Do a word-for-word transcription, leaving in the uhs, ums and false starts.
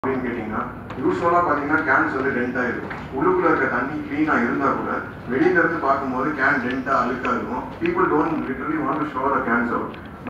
அப்படின்னு கேட்டிங்கன்னா யூஸ்வலாக பார்த்தீங்கன்னா கேன்ஸ் வந்து டென்ட்டாக இருக்கும். உள்ளுக்குள்ளே இருக்க தண்ணி க்ளீனாக இருந்தால் கூட வெளியிலேருந்து பார்க்கும்போது கேன் டென்ட்டாக அழுக்காக இருக்கும். People don't literally want to shore a cans out.